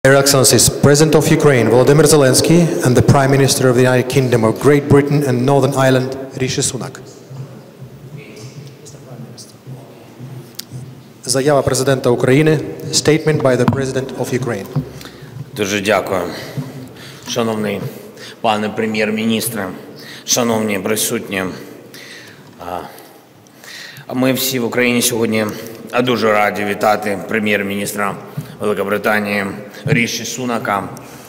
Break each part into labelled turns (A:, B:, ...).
A: Their Excellencies, President of Ukraine Volodymyr Zelensky and the Prime Minister of the United Kingdom of Great Britain and Northern Ireland Rishi Sunak. Заява президента України. Statement by the President of Ukraine.
B: Дуже дякую, шановний пане прем'єр-міністре, шановні присутні. Ми всі в Україні сьогодні дуже раді вітати прем'єр-міністра Великобританії Ріші Сунака.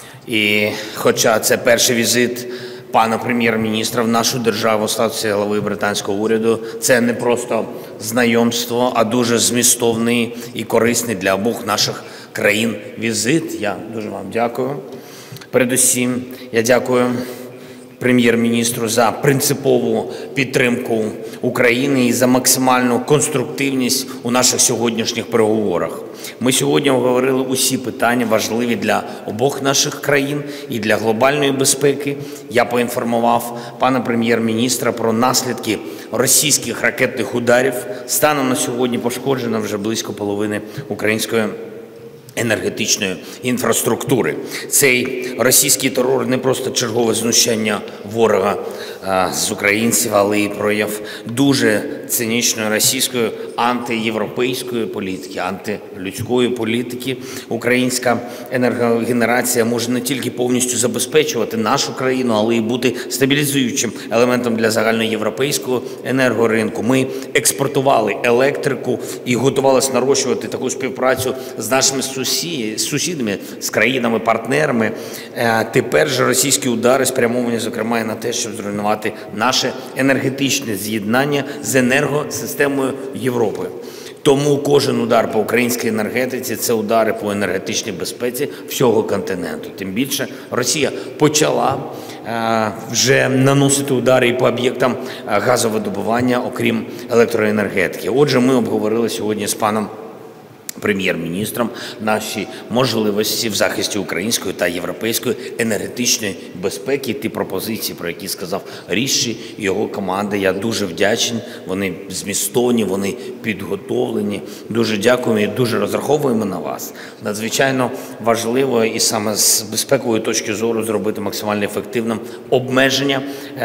B: І хоча це перший візит пана прем'єр-міністра в нашу державу в статусі глави британського уряду, це не просто знайомство, а дуже змістовний і корисний для обох наших країн візит. Я дуже вам дякую. Передусім, я дякую прем'єр-міністру за принципову підтримку України і за максимальну конструктивність у наших сьогоднішніх переговорах. Ми сьогодні обговорили усі питання, важливі для обох наших країн і для глобальної безпеки. Я поінформував пана прем'єр-міністра про наслідки російських ракетних ударів. Станом на сьогодні пошкоджено вже близько половини української енергетичної інфраструктури. Цей російський терор не просто чергове знущання ворога з українців, але й прояв дуже цинічної російської антиєвропейської політики, антилюдської політики. Українська енергогенерація може не тільки повністю забезпечувати нашу країну, але й бути стабілізуючим елементом для загальноєвропейського енергоринку. Ми експортували електрику і готувалися нарощувати таку співпрацю з нашими сусідами, з країнами-партнерами. Тепер же російські удари спрямовані, зокрема, і на те, щоб зруйнувати наше енергетичне з'єднання з енергосистемою Європи. Тому кожен удар по українській енергетиці – це удари по енергетичній безпеці всього континенту. Тим більше Росія почала вже наносити удари і по об'єктам газовидобування, окрім електроенергетики. Отже, ми обговорили сьогодні з паном прем'єр-міністром наші можливості в захисті української та європейської енергетичної безпеки. Ті пропозиції, про які сказав Ріші і його команда, я дуже вдячний. Вони змістовні, вони підготовлені. Дуже дякуємо і дуже розраховуємо на вас. Надзвичайно важливо і саме з безпекової точки зору зробити максимально ефективним обмеження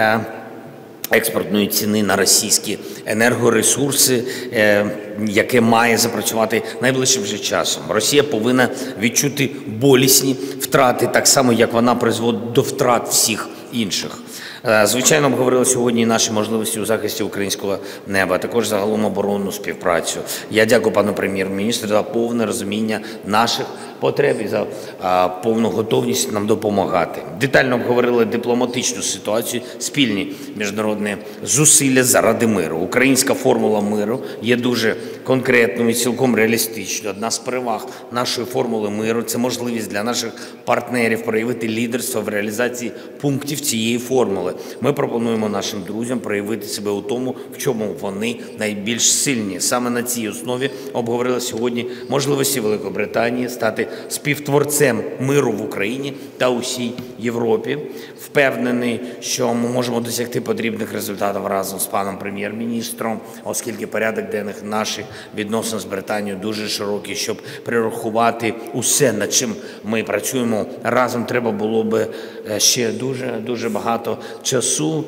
B: експортної ціни на російські енергоресурси, яке має запрацювати найближчим же часом. Росія повинна відчути болісні втрати, так само, як вона призводить до втрат всіх інших. Звичайно, обговорили сьогодні наші можливості у захисті українського неба, а також загалом оборонну співпрацю. Я дякую пану прем'єр-міністру за повне розуміння наших потреб і за повну готовність нам допомагати. Детально обговорили дипломатичну ситуацію, спільні міжнародні зусилля заради миру. Українська формула миру є дуже конкретною і цілком реалістичною. Одна з переваг нашої формули миру – це можливість для наших партнерів проявити лідерство в реалізації пунктів цієї формули. Ми пропонуємо нашим друзям проявити себе у тому, в чому вони найбільш сильні. Саме на цій основі обговорили сьогодні можливості Великобританії стати співтворцем миру в Україні та усій Європі. Впевнений, що ми можемо досягти потрібних результатів разом з паном прем'єр-міністром, оскільки порядок денних наших відносин з Британією дуже широкий, щоб перерахувати усе, над чим ми працюємо разом, треба було би ще дуже багато часу.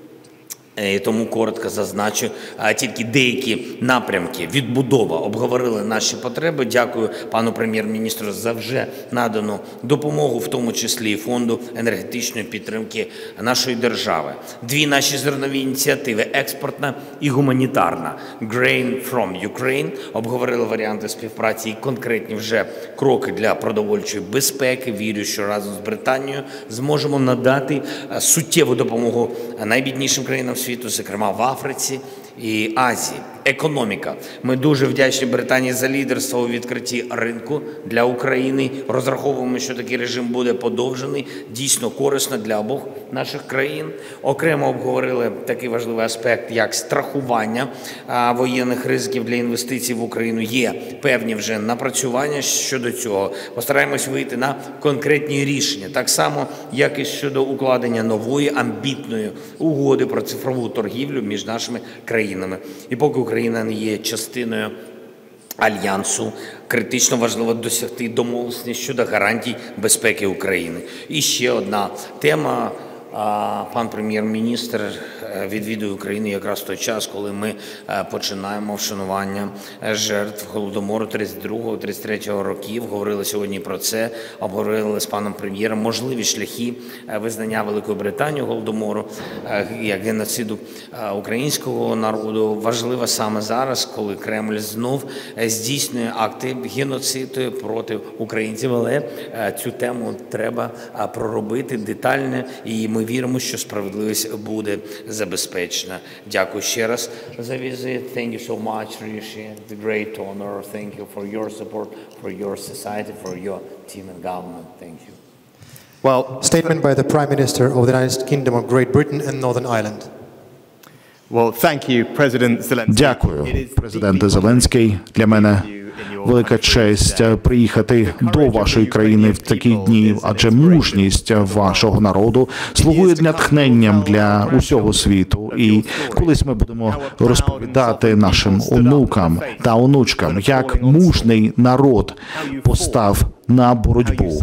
B: І тому коротко зазначу тільки деякі напрямки. Відбудова. Обговорили наші потреби. Дякую пану прем'єр-міністру за вже надану допомогу, в тому числі і Фонду енергетичної підтримки нашої держави. Дві наші зернові ініціативи – експортна і гуманітарна. Grain from Ukraine. Обговорили варіанти співпраці і конкретні вже кроки для продовольчої безпеки. Вірю, що разом з Британією зможемо надати суттєву допомогу найбіднішим країнам світу, зокрема в Африці і Азії. Економіка. Ми дуже вдячні Британії за лідерство у відкритті ринку для України. Розраховуємо, що такий режим буде подовжений. Дійсно корисно для обох наших країн. Окремо обговорили такий важливий аспект, як страхування воєнних ризиків для інвестицій в Україну. Є певні вже напрацювання щодо цього. Постараємось вийти на конкретні рішення. Так само, як і щодо укладення нової амбітної угоди про цифрову торгівлю між нашими країнами. І поки Україна не є частиною Альянсу критично важливо досягти домовленості щодо гарантій безпеки України. І ще одна тема. Пан прем'єр-міністр відвідує Україну якраз в той час, коли ми починаємо вшанування жертв Голодомору 32-33 років. Говорили сьогодні про це, обговорили з паном прем'єром можливі шляхи визнання Великою Британією Голодомору як геноциду українського народу. Важливо саме зараз, коли Кремль знов здійснює акти геноциду проти українців, але цю тему треба проробити детально, і ми віримо, що справедливість буде забезпечена. Дякую ще раз за візит. Thank you so much, Rishi. It's a great honor. Thank you for your support, for your society, for your team and government. Thank you.
A: Well, statement by the Prime Minister of the United Kingdom of Great Britain and Northern Ireland.
C: Well, thank you, President Zelensky.
D: Дякую, президенте Зеленський. Для мене велика честь приїхати до вашої країни в такі дні, адже мужність вашого народу слугує натхненням для усього світу. І колись ми будемо розповідати нашим онукам та онучкам, як мужний народ постав на боротьбу,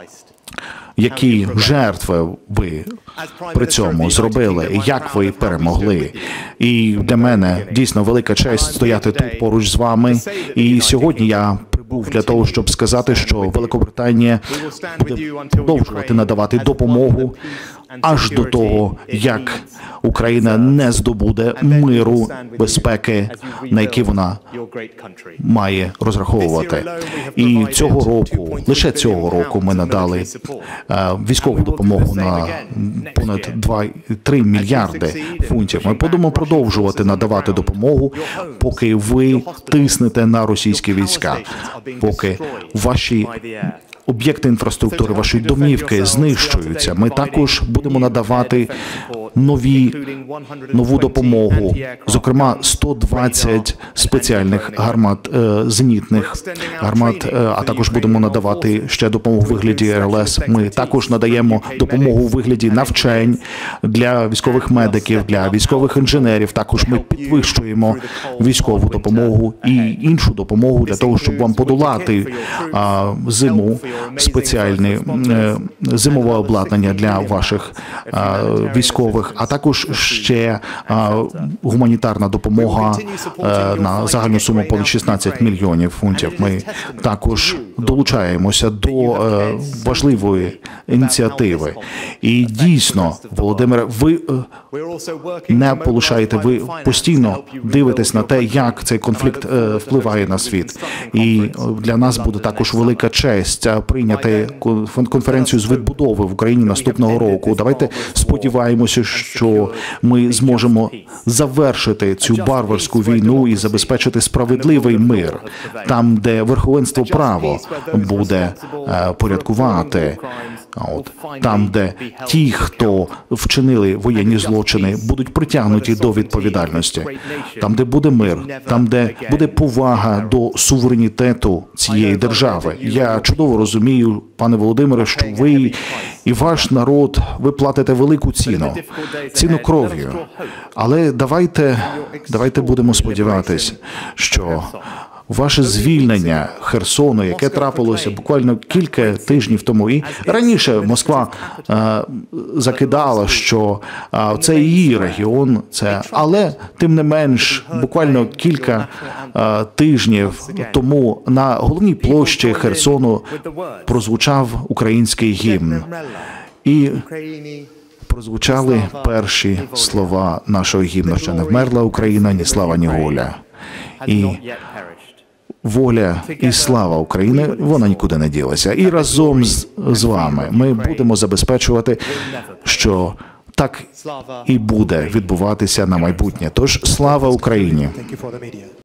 D: які жертви ви при цьому зробили, як ви перемогли. І для мене дійсно велика честь стояти тут поруч з вами. І сьогодні я прибув для того, щоб сказати, що Великобританія буде продовжувати надавати допомогу аж до того, як Україна не здобуде миру, безпеки, на який вона має розраховувати. І цього року, лише цього року ми надали військову допомогу на понад 2-3 мільярди фунтів. Ми будемо продовжувати надавати допомогу, поки ви тиснете на російські війська, поки ваші об'єкти інфраструктури, ваші домівки знищуються. Ми також будемо надавати нову допомогу, зокрема 120 спеціальних гармат, зенітних гармат, а також будемо надавати ще допомогу у вигляді РЛС. Ми також надаємо допомогу у вигляді навчань для військових медиків, для військових інженерів. Також ми підвищуємо військову допомогу і іншу допомогу для того, щоб вам подолати зиму, спеціальне зимове обладнання для ваших військових, а також ще гуманітарна допомога на загальну суму понад 16 мільйонів фунтів. Ми також долучаємося до важливої ініціативи. І дійсно, Володимире, ви не полишаєте, ви постійно дивитесь на те, як цей конфлікт впливає на світ. І для нас буде також велика честь прийняти конференцію з відбудови в Україні наступного року. Давайте сподіваємося, що ми зможемо завершити цю варварську війну і забезпечити справедливий мир, там, де верховенство права буде порядкувати, там, де ті, хто вчинили воєнні злочини, будуть притягнуті до відповідальності, там, де буде мир, там, де буде повага до суверенітету цієї держави. Я чудово розумію, пане Володимире, що ви і ваш народ, ви платите велику ціну кров'ю. Але давайте будемо сподіватись, що ваше звільнення Херсону, яке трапилося буквально кілька тижнів тому, і раніше Москва закидала, що це її регіон, але тим не менш, буквально кілька тижнів тому на головній площі Херсону прозвучав український гімн. І прозвучали перші слова нашого гімну: «Ще не вмерла Україна, ні слава, ні воля». І воля і слава України, вона нікуди не ділася. І разом з вами ми будемо забезпечувати, що так і буде відбуватися на майбутнє. Тож слава Україні!